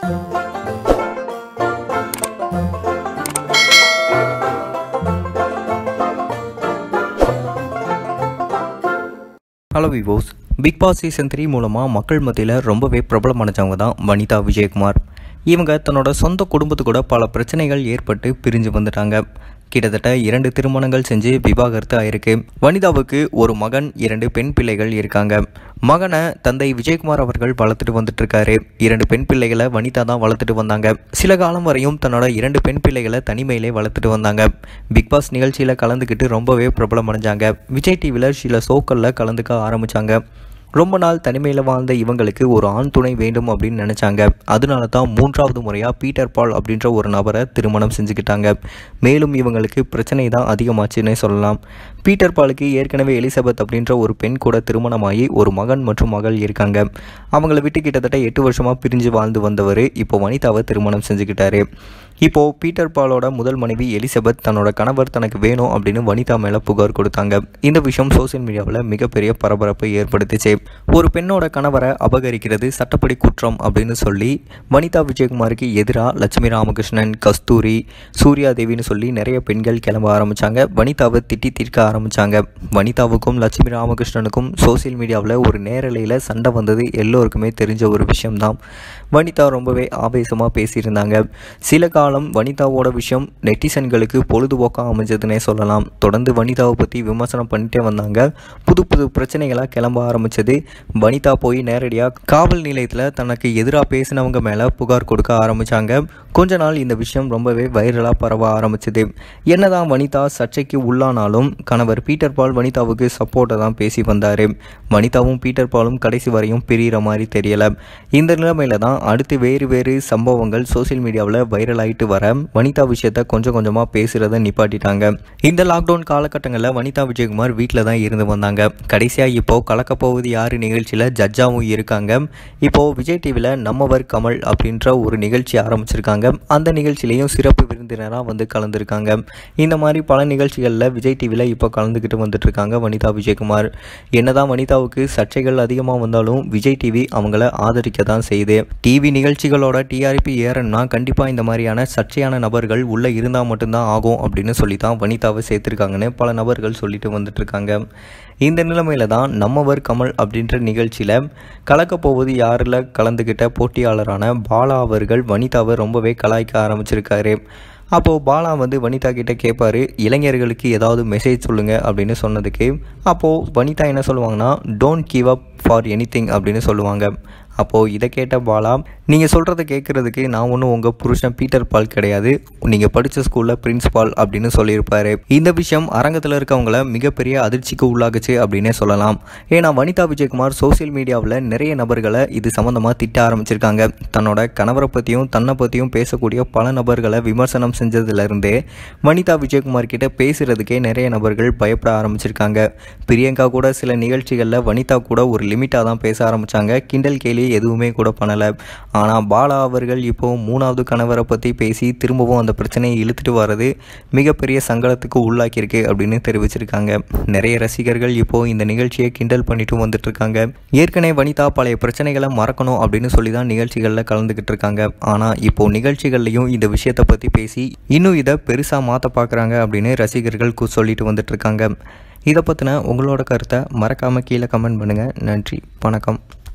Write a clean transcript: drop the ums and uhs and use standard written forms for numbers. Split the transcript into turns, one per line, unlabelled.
Hello viewers, big boss season 3 மூலமாக மக்கள் மத்தியில் ரொம்பவே பிரபலமானவங்க தான் வனிதா விஜயகுமார். இவங்க தன்னோட சொந்த குடும்பத்து கூட பல பிரச்சனைகள் ஏற்பட்டு பிரிஞ்சு வந்துட்டாங்க. கிட்டத்தட்ட 2 திருமணங்கள் செஞ்சு விவாகரத்து ஆயிருக்கு. வனிதாவுக்கு ஒரு மகன், 2 பெண் பிள்ளைகள் இருக்காங்க. மகனை தந்தை விஜயகுமார் அவர்கள் வளர்த்துட்டு வந்துட்டு இருக்காரு. 2 பெண் பிள்ளைகளை வனிதா தான் வளர்த்துட்டு வந்தாங்க. சில காலம் வரையும் தன்னோட 2 பெண் பிள்ளைகளை தனிமையிலே வளர்த்துட்டு வந்தாங்க. பிக் பாஸ் நிகழ்ச்சியில் கலந்துக்கிட்டு ரொம்பவே பிரபலமடைஞ்சாங்க. விஜய் டிவியில் சில ஷோக்களில் கலந்துக்க ஆரம்பித்தாங்க. ரொம்ப நாள் தனிமையில் வாழ்ந்த இவங்களுக்கு ஒரு ஆண் துணை வேண்டும் அப்படின்னு நினச்சாங்க. அதனால தான் 3வது முறையாக பீட்டர் பால் அப்படின்ற ஒரு நபரை திருமணம் செஞ்சுக்கிட்டாங்க. மேலும் இவங்களுக்கு பிரச்சனை தான் அதிகமாச்சுன்னே சொல்லலாம். பீட்டர் பாலுக்கு ஏற்கனவே எலிசபெத் அப்படின்ற ஒரு பெண் கூட திருமணமாகி ஒரு மகன் மற்றும் மகள் இருக்காங்க. அவங்கள விட்டு கிட்டத்தட்ட 8 வருஷமாக பிரிஞ்சு வாழ்ந்து வந்தவர் இப்போ வனிதாவை திருமணம் செஞ்சுக்கிட்டாரு. இப்போது பீட்டர் பாலோட முதல் மனைவி எலிசபெத் தன்னோட கணவர் தனக்கு வேணும் அப்படின்னு வனிதா மேலே புகார் கொடுத்தாங்க. இந்த விஷயம் சோசியல் மீடியாவில் மிகப்பெரிய பரபரப்பை ஏற்படுத்திச்சு. ஒரு பெண்ணோட கணவரை அபகரிக்கிறது சட்டப்படி குற்றம் அப்படின்னு சொல்லி வனிதா விஜயகுமாருக்கு எதிராக லட்சுமி ராமகிருஷ்ணன், கஸ்தூரி, சூர்யா தேவின்னு சொல்லி நிறைய பெண்கள் கிளம்ப ஆரம்பித்தாங்க. வனிதாவை திட்டி தீர்க்க ஆரம்பித்தாங்க. வனிதாவுக்கும் லட்சுமி ராமகிருஷ்ணனுக்கும் சோசியல் மீடியாவில் ஒரு நேரலையில் சண்டை வந்தது எல்லோருக்குமே தெரிஞ்ச ஒரு விஷயம்தான். வனிதா ரொம்பவே ஆவேசமாக பேசியிருந்தாங்க. சில காலம் வனிதாவோட விஷயம் நெட்டிசன்களுக்கு பொழுதுபோக்காக அமைஞ்சதுன்னே சொல்லலாம். தொடர்ந்து வனிதாவை பற்றி விமர்சனம் பண்ணிட்டே வந்தாங்க. புது புது பிரச்சனைகளாக கிளம்ப ஆரம்பித்தது. வனிதா போய் நேரடியாக காவல் நிலையத்தில் தனக்கு எதிராக பேசினவங்க மேலே புகார் கொடுக்க ஆரம்பித்தாங்க. கொஞ்ச நாள் இந்த விஷயம் ரொம்பவே வைரலாக பரவ ஆரம்பிச்சது. என்னதான் வனிதா சர்ச்சைக்கு உள்ளானாலும் கணவர் பீட்டர் பால் வனிதாவுக்கு சப்போர்ட்டை தான் பேசி வந்தார். வனிதாவும் பீட்டர் பாலும் கடைசி வரையும் பிரிகிற மாதிரி தெரியலை. இந்த நிலைமையில தான் அடுத்து வேறு சம்பவங்கள் சோசியல் மீடியாவில் வைரல் ஆகிட்டு வர வனிதா விஷயத்தை கொஞ்சம் கொஞ்சமாக பேசுகிறத நிப்பாட்டிட்டாங்க. இந்த லாக்டவுன் காலகட்டங்களில் வனிதா விஜயகுமார் வீட்டில் தான் இருந்து வந்தாங்க. கடைசியாக இப்போது கலக்கப்போவது யார் நிகழ்ச்சியில் ஜட்ஜாகவும் இருக்காங்க. இப்போது விஜய் டிவியில் நம்மவர் கமல் அப்படின்ற ஒரு நிகழ்ச்சி ஆரம்பிச்சிருக்காங்க. அந்த நிகழ்ச்சியிலையும் சிறப்பு விருந்தினராக வந்து கலந்துருக்காங்க. இந்த மாதிரி பல நிகழ்ச்சிகளில் விஜய் டிவியில் இப்போ கலந்துக்கிட்டு வந்துட்டு இருக்காங்க வனிதா விஜயகுமார். என்னதான் வனிதாவுக்கு சர்ச்சைகள் அதிகமாக வந்தாலும் விஜய் டிவி அவங்கள ஆதரிக்க தான் செய்யுது. டிவி நிகழ்ச்சிகளோட டிஆர்பி ஏறணும்னா கண்டிப்பாக இந்த மாதிரியான சர்ச்சையான நபர்கள் உள்ளே இருந்தால் மட்டும்தான் ஆகும் அப்படின்னு சொல்லி தான் வனிதாவை சேர்த்துருக்காங்கன்னு பல நபர்கள் சொல்லிட்டு வந்துட்டு இருக்காங்க. இந்த நிலைமையில தான் நம்மவர் கமல் அப்படின்ற நிகழ்ச்சியில் கலக்கப்போவது யாரில் கலந்துக்கிட்ட போட்டியாளரான பாலா அவர்கள் வனிதாவை ரொம்பவே கலாய்க்க ஆரம்பிச்சிருக்காரு. அப்போது பாலா வந்து வனிதா கிட்டே கேட்பார், இளைஞர்களுக்கு ஏதாவது மெசேஜ் சொல்லுங்கள் அப்படின்னு சொன்னதுக்கு அப்போது வனிதா என்ன சொல்லுவாங்கன்னா, don't give up for anything அப்படின்னு சொல்லுவாங்க. அப்போது இதை கேட்ட பாலா, நீங்கள் சொல்கிறத கேட்குறதுக்கு நான் ஒன்றும் உங்கள் புருஷன் பீட்டர் பால் கிடையாது, நீங்கள் படித்த ஸ்கூலில் பிரின்ஸ்பால் அப்படின்னு சொல்லியிருப்பார். இந்த விஷயம் அரங்கத்தில் இருக்கவங்கள மிகப்பெரிய அதிர்ச்சிக்கு உள்ளாகுச்சு அப்படின்னே சொல்லலாம். ஏன்னா வனிதா விஜயகுமார் சோசியல் மீடியாவில் நிறைய நபர்களை இது சம்மந்தமாக திட்ட ஆரம்பிச்சிருக்காங்க. தன்னோட கணவரை பற்றியும் தன்னை பற்றியும் பேசக்கூடிய பல நபர்களை விமர்சனம் செஞ்சதுலேருந்தே வனிதா விஜயகுமார் கிட்ட பேசுகிறதுக்கே நிறைய நபர்கள் பயப்பட ஆரம்பிச்சிருக்காங்க. பிரியங்கா கூட சில நிகழ்ச்சிகளில் வனிதா கூட ஒரு லிமிட்டாக தான் பேச ஆரம்பித்தாங்க. கிண்டல் கேலி எதுவுமே கூட பண்ணலை. ஆனால் பாலா அவர்கள் இப்போ 3வது கணவரை பற்றி பேசி திரும்பவும் அந்த பிரச்சனையை இழுத்துட்டு வர்றது மிகப்பெரிய சங்கடத்துக்கு உள்ளாக்கியிருக்கு அப்படின்னு தெரிவிச்சிருக்காங்க. நிறைய ரசிகர்கள் இப்போ இந்த நிகழ்ச்சியை கிண்டல் பண்ணிட்டு வந்துட்டு இருக்காங்க. ஏற்கனவே வனிதா பழைய பிரச்சனைகளை மறக்கணும் அப்படின்னு சொல்லி தான் நிகழ்ச்சிகளில் கலந்துக்கிட்டு இருக்காங்க. ஆனால் இப்போ நிகழ்ச்சிகள்லையும் இந்த விஷயத்தை பற்றி பேசி இன்னும் இதை பெருசாக மாற்ற பார்க்குறாங்க அப்படின்னு ரசிகர்கள் சொல்லிட்டு வந்துட்டு இருக்காங்க. இதை பற்றின உங்களோட கருத்தை மறக்காமல் கீழே கமெண்ட் பண்ணுங்கள். நன்றி, வணக்கம்.